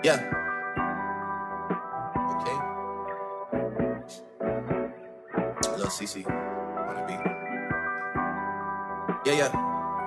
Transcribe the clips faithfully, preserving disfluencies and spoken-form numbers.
Yeah. Okay. Lil C C on the beat. Yeah, yeah.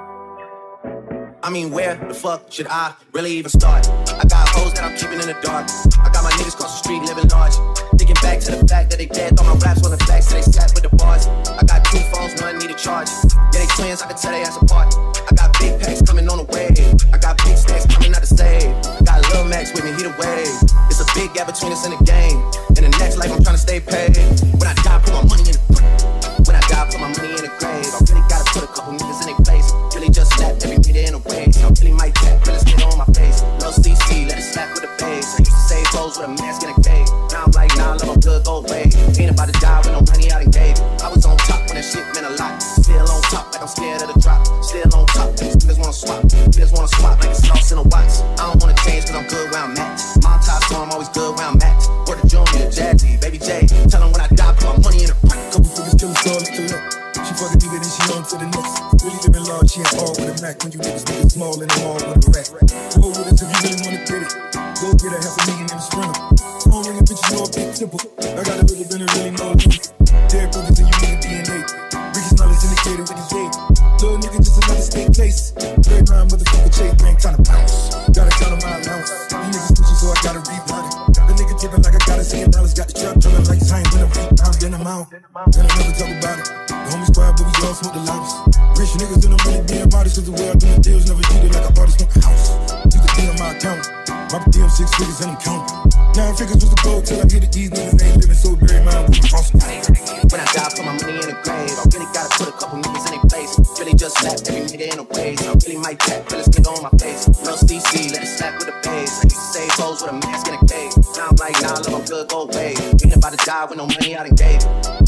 I mean, where the fuck should I really even start? I got hoes that I'm keeping in the dark. I got my niggas across the street living large. Thinking back to the fact that they dead, thought my raps on the facts, so they sat with the bars. I got two phones, one need a charge. Yeah, they twins, I can tell they ass apart. I got big packs coming on the way. I got big stacks coming out the save. Got Lil Max with me, he the wave. It's a big gap between us in the game. In the next life, I'm trying to stay paid. When I die, put my money in the When I die, put my money in the grave. I really gotta put a couple niggas in their place. Really just slap every nigga in a way. I really might tap, but let's get on my face. Lil C C, let it slap with a bass. I used to save clothes with a mask in a cave. Now I'm like, nah, love, I'm good, go away. Ain't about to die with no money out and gave. I was on top when that shit meant a lot. Still on top, like I'm scared of the drop. Still on top, these niggas wanna swap. Niggas wanna swap like it's sauce in a watch. I don't wanna change cause I'm good where I'm at. My top, so I'm always good where I'm at. Word to Junior, Jazzy, Baby J. Tell them when I die, put my money in the Couple figures kill us all to look. She fuck a nigga, then she on to the next. Really living large, she ain't all with a Mac. When you niggas niggas small in the mall with a rack. Roll with us if you really wanna get it. Go get a half a million in the sprinter. Phone ringing, bitch, you know a big tipple. I got a little bit of really no loot. Dead brothers and you nigga D N A. Riches knowledge indicated with his gate. Little nigga just another state case. Great mind, motherfucker, chase bank, tryna bounce. Gotta count on my allowance. These niggas pushing, so I gotta rebound it. The nigga tipping like I gotta see him. Dollars got the trap drilling like it's ain't been a rebound. Then I'm out. Then I never talk about it. The homie squad, but we all smoke the loudest. Rich niggas and I'm really being modest. Cause the way I do the deals never treated like a artist on the house. You can see on my account. My D M six figures and I'm counting. Nine figures was the goal till I hit it. These niggas ain't living so very mind with the cross. When I die, put my money in the grave. I really gotta put a couple niggas in their place. Really just slap every nigga in a way. So I really might tap, but let's nigga on my face. Lil C C, let it slap with a bass. I used to save clothes with a mask in a cave. Now I'm like, nah, love, I'm good, go away. Ain't about to die with no money out and gave.